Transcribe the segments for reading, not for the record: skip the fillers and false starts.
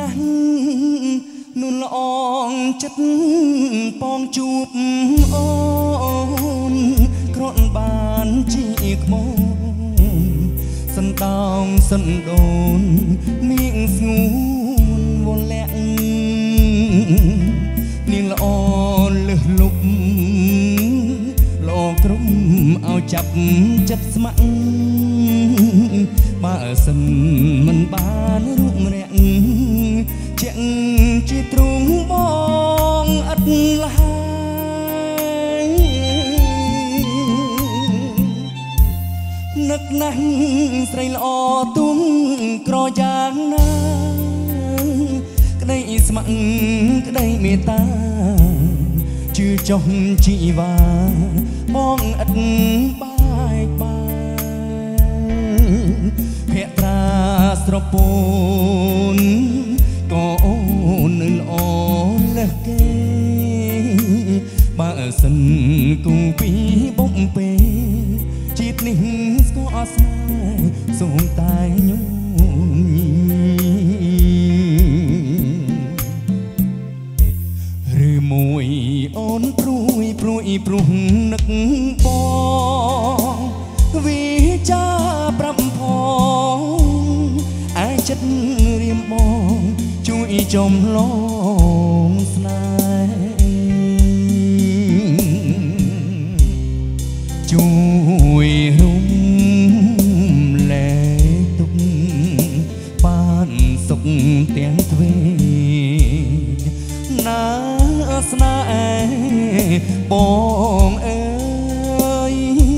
ណាស់នួនល្អងចិត្តពងជួបអូនក្រត់បានជាក្មោសណ្ដោងសណ្ដូននាងស្ងួនវលាក់នាងល្អលឹះលុបល្អក្រុមឲ្យចាប់ចិត្តស្ម័គ្របើសិនមិនបានរូបរាក់ជាក់ជាទ្រង់បងអត់ឡាយនឹកណាស់ស្រីល្អទុំក្រយ៉ាងណាក្តីស្ម័គ្រក្តីមេត្តាជឿចុះជីវ៉ាបងឥតបែកបានភក្ត្រាស្រពូនក៏អូននៅល្អលើសគេបើសិនគូពីបំពេជាតិនេះស្គាល់ស្នេហ៍សូមតែញញឬមួយអូនព្រួយព្រោះនឹកបងវិចាប្រាប់ផងឯចិត្តរៀមបងជួយចំឡងស្នេហ៍ជួយរុំលែកទុកបានសុខទាំងទ្វេណាស្នេហ៍បងអើយ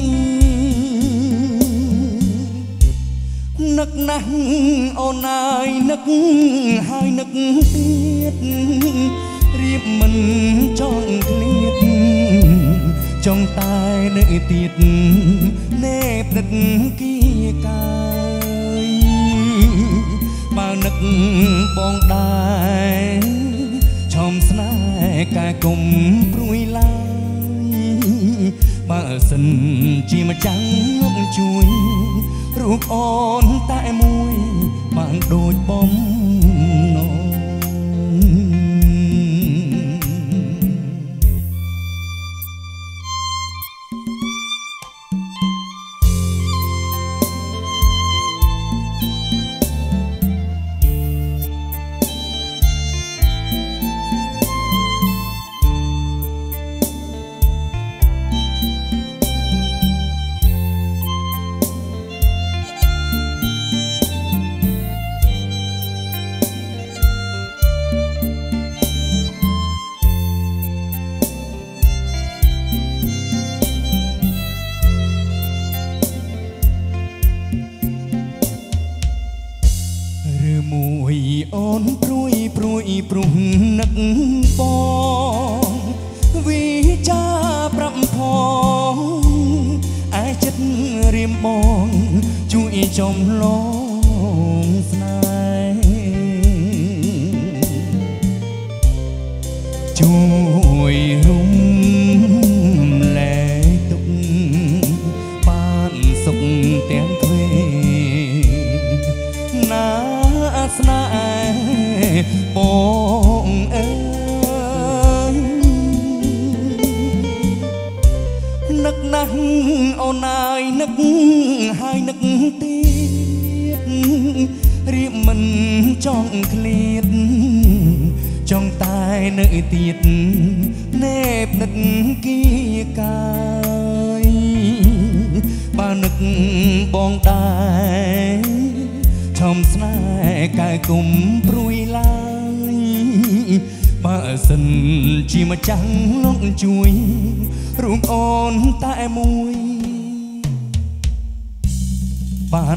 នឹកណាស់អូនអើយនឹកហើយនឹកទៀតរៀបមិនចង់ឃ្លាតចង់តែនៅទៀតណែផ្ដិតគៀកាយបើនឹកបងដែរឈំស្នេហ៍កាយកុំព្រួយឡើយបើសិនជាម្ចាំងមកជួយរូបអូនតែមួយបានដូចបំណងអូនព្រួយព្រោះនឹកបងវិចាប្រាប់ផងឯចិត្តរៀមបងជួយចំឡងស្នេហ៍ជួយរុំលែកទុកបានសុខទាំងទ្វេណាស្នេហ៍បងអើយនឹកណាស់អូនអើយនឹកហើយនឹកទៀតរៀបមិនចង់ឃ្លាតចង់តែនៅទៀតណែផ្ដិតគៀកាយបើនឹកបងដែរឈំស្នេហ៍កាយគុំព្រួយឡើយបើសិនជាម្ចាំងលោកជួយរូបអូនតែមួយបាន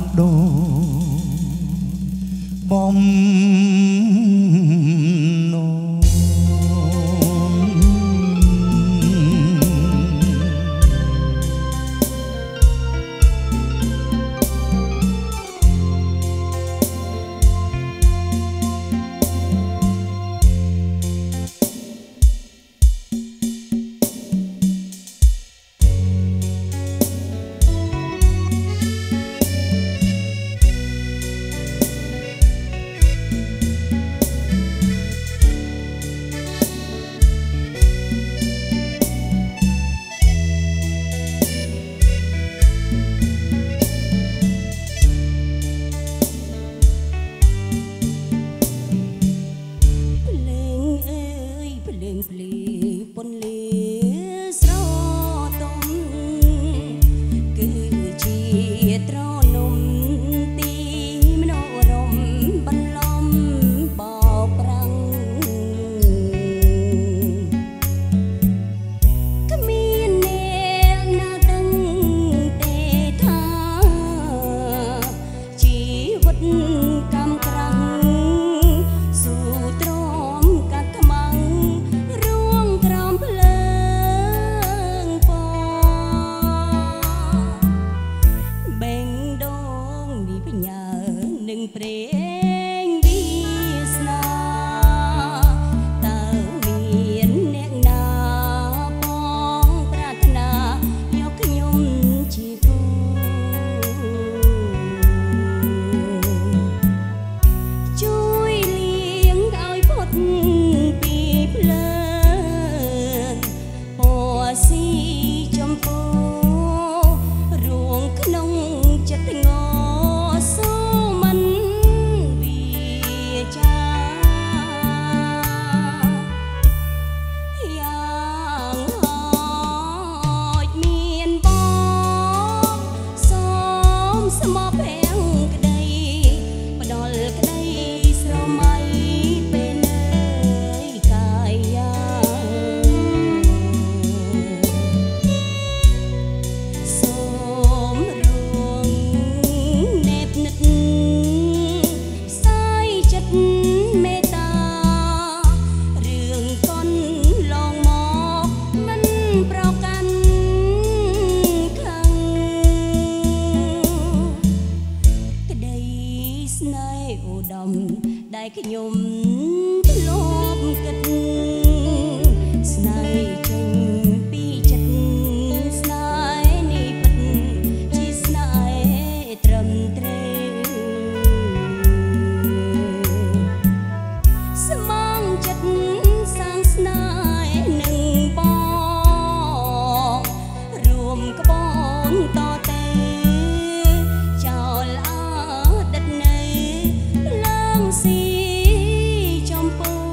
ដូចបំណងเធ្លាប់គិតស្នេហ៍ចេញពីចិត្តស្នេហ៍នេះពិតជាស្នេហ៍ត្រឹមត្រូវស្មងចិត្តសាងស្នេហ៍នឹងបងរួមក្បូនតទៅចោលអតីតនៅឡើងស៊ីចំពោះ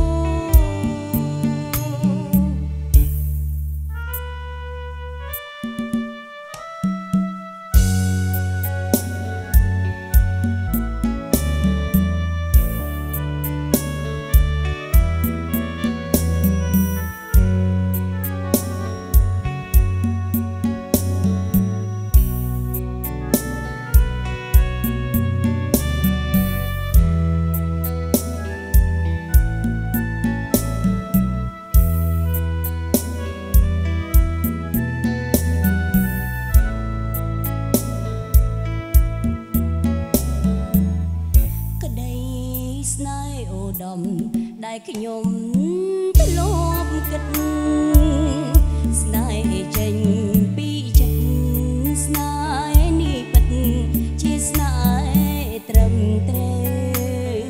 ស្នេហ៍អូដំដែលខ្ញុំធ្លាប់គិតស្នេហ៍ចេញពីចិត្តស្នេហ៍នេះពិតជាស្នេហ៍ត្រឹមត្រូវ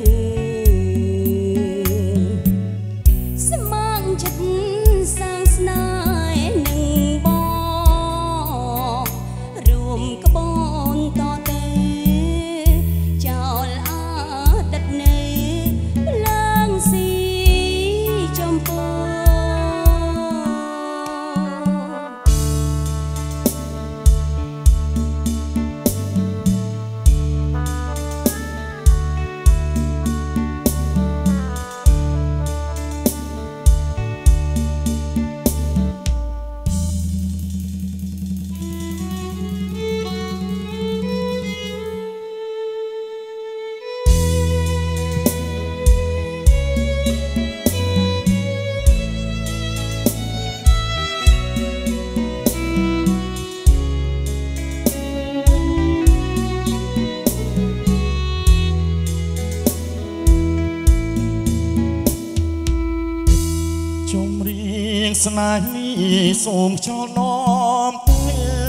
ស្មងចិត្តសាងស្នេហ៍នឹងបងរួមក្បូនតទៅចោលអតីតនៅឡើងស៊ីចំពោះស្នេហ៍នេះសូមចោលនាំទៅ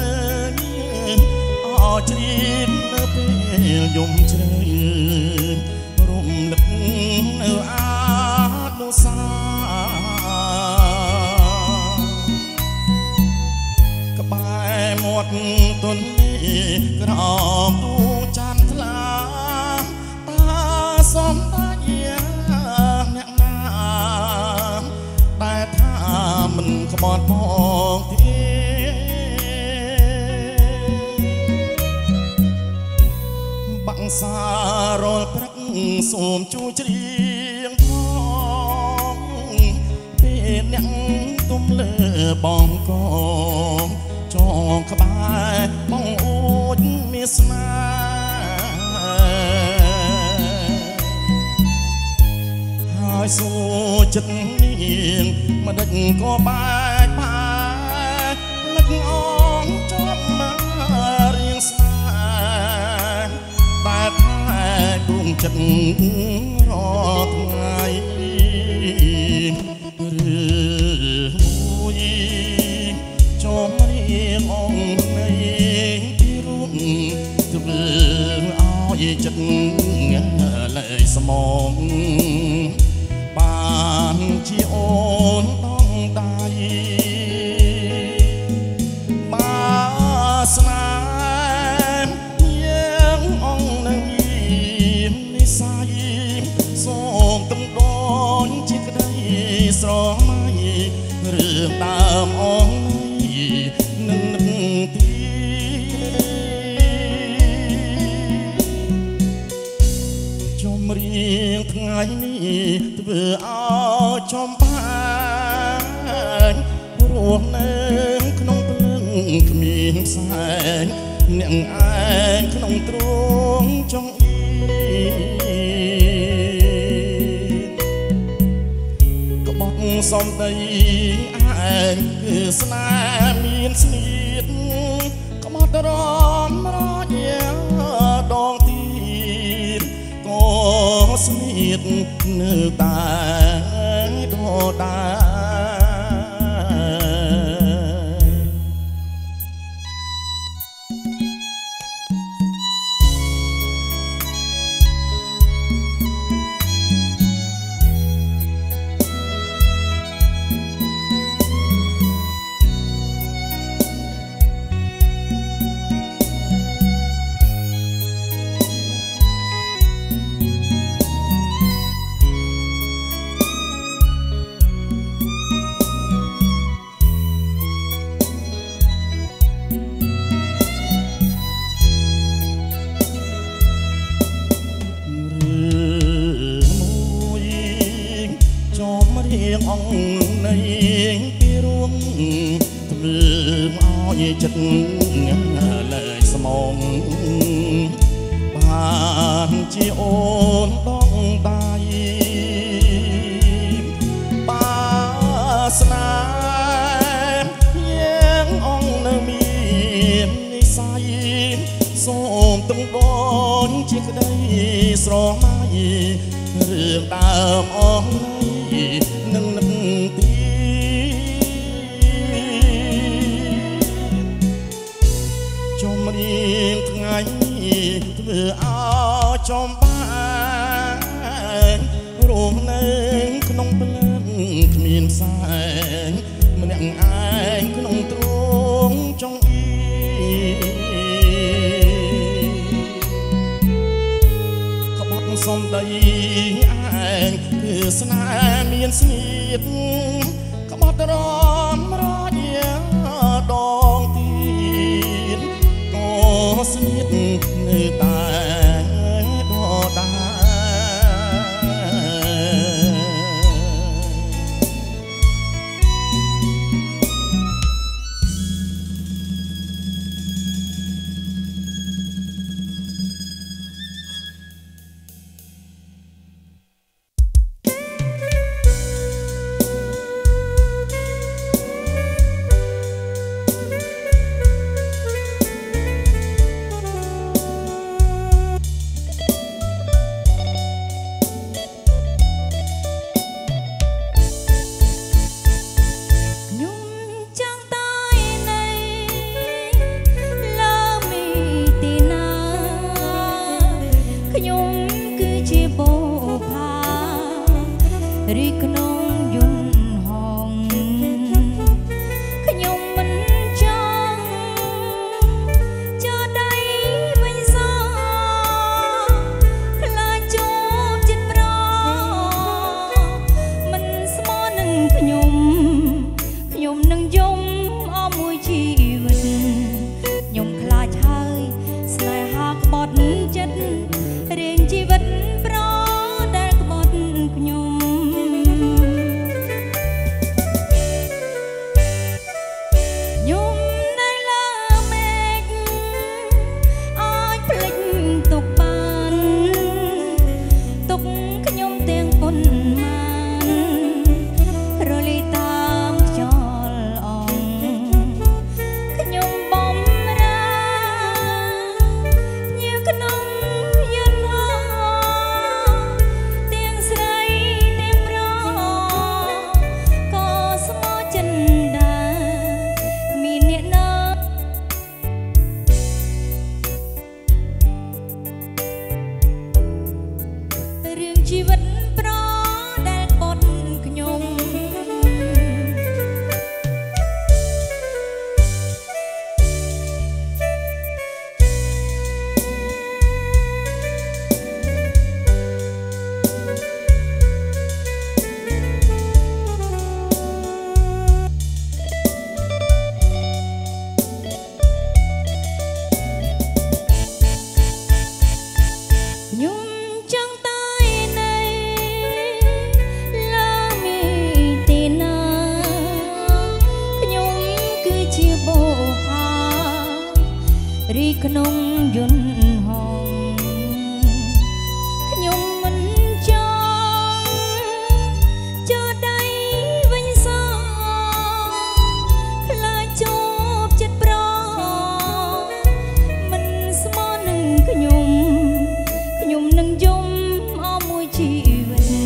អោជ្រៀននៅពេលយំជ្រៅរំលឹកនៅអនុសាក្បែរមាត់ទន្លេក្រោមដួងច័ន្ទថ្លាតាសំតាយាអ្នកណាតែថាមិនក្បត់មកទេបាំងសារលព្រឹកសូមជួយច្រៀងផងពេលអ្នកទុំលើបងកងចងក្បែរបងអួចមានស្នាហើយសួរចិត្តនាងមិនដេចក៏បែកបែកលឹកអងជាប់មករៀងស្នេហ៍តែតែដួងចិត្តរាល់ថ្ងៃឬមួយចំរៀងអងនៃពីរូបធ្វើឲ្យចិត្តលែងស្មងបានជាអូនต้องដៃបាស្នាមយើងអង្គនឹងមាននិស័យសូមទំដនជាក្តីស្រមៃរឿងដើមអងនឹងនឹកទីចំរៀងថ្ងៃនេះធ្វើឲ្យចំបានរស់នៅក្នុងភ្លើងគ្មានផ្សែងអ្នកឯងក្នុងទ្រង់ចង្អៀនក្បត់សំដីឯងគឺស្នេហ៍មានស្នៀតក្បត់រំរយដងទៀតក៏ស្នៀតនៅតែដដែលអង្គនៃពីរួងធ្វើឲ្យចិត្តលែងស្មងបានជាអូនដងដៃបាស្នាយើងអង្គនៅមាននិស័យសូមទំបនជាក្តីស្រមៃរឿងដើមអស់នឹងនឹកទីចំរៀងថ្ងៃធ្វើឲ្យចំបានរងនៅក្នុងភ្លើងគ្មានផ្សែងម្នាក់ឯងក្នុងទ្រង់ចង់អ៊ីក្បត់សំដីឯងគឺស្នេហ៍មានស្នៀតក្បត់រំរយាដងទៀតក៏ស្នៀតនៅតែដដែលក្នុងយន្តហងខ្ញុំមិនចង់ចូលដៃវិញសោខ្លាចជួបចិត្តប្រមិនស្មោះនឹងខ្ញុំនឹងយំអស់មួយជីវិត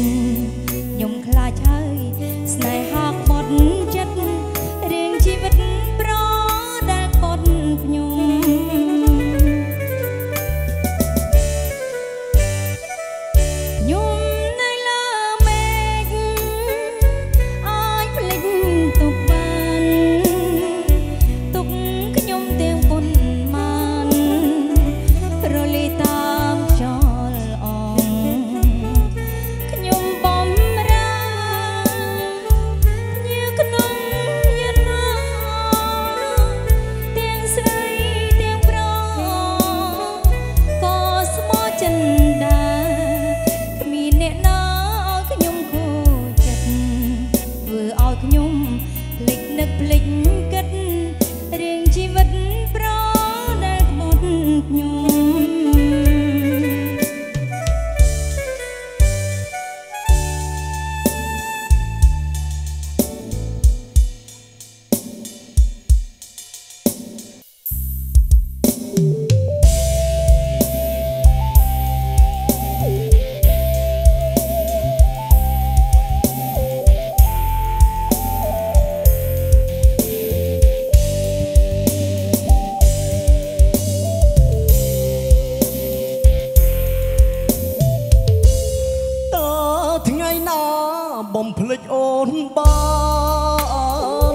បំភ្លេចអូនបាន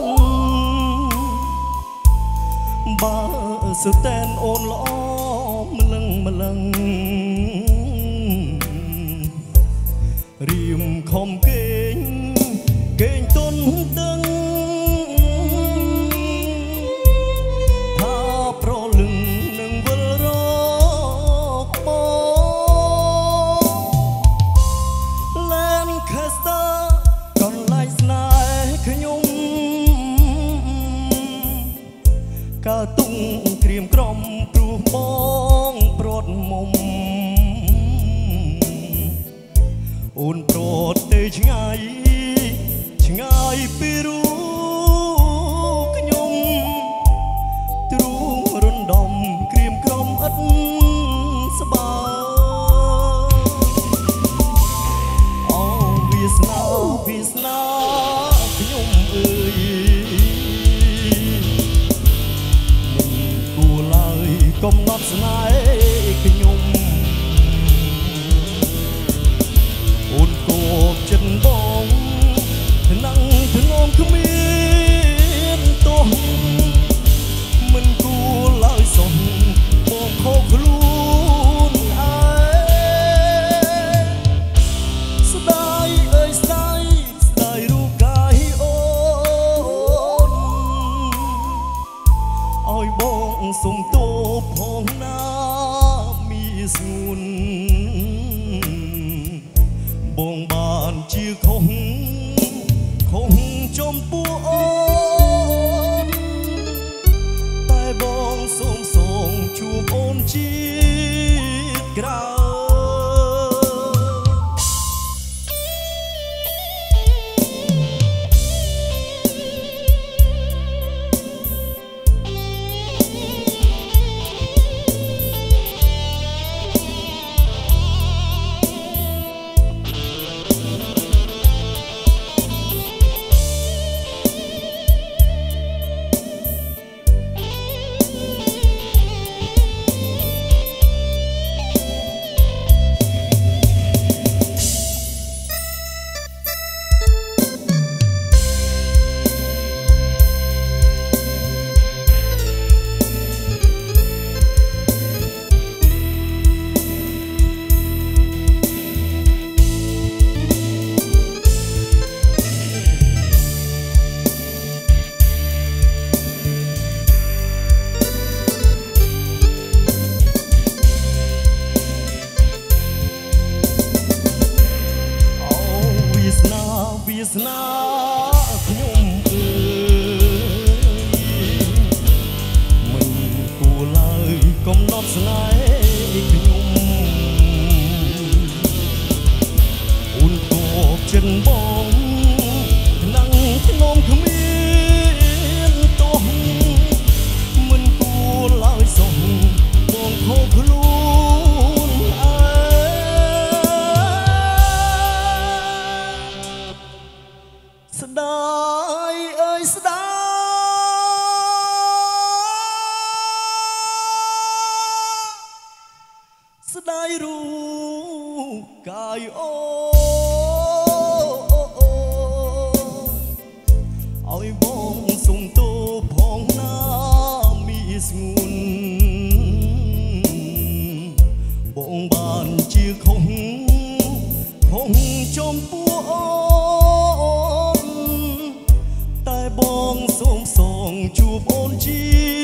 បើសុទ្ធតែអូនល្អម្លឹងម្លឹងរៀមខំគេងទុនដឹងថាប្រលឹងនឹងវិលរកបងលែនខេស្តាកន្លែងស្នេហ៍ខ្ញុំកើទុងក្រៀមក្រំព្រោះបងព្រាត់មុំអូនព្រាត់ទៅឆ្ងាយពីរូបខ្ញុំទ្រូងរំដំក្រៀមក្រំឥតស្បើអូវាសនាខ្ញុំអើយមិនគួរឡើយកំណត់ស្នេហ៍ខ្ញុំអូនគប់ចិត្តបងนั่งถึงองค์มีนตัวมันกูลอยส่งมองโคกลูนไอสดายเอ้ยสดายรูปกายโอนอ้อยบองส่งตัวพองน้ามีสมุนบองบานชีคงจมปูអូនតែបងសូមជួបអូនជាតិក្រោយស្នាខ្ញុំអើយមិនគួរឡើយកំណត់ស្នេហ៍ខ្ញុំអូនគប់ចិត្តបងណាំងខ្ញុំគ្មានទោះមិនគួរឡើយសោះបងខកខ្លួនស្ដាយអើយស្ដាស្ដាយរូបកាយអូឲ្យបងសុំទោផងណាមីស្ងួនបងបានជាខុសចំពោះអូតែបងសូមជួបអូនជា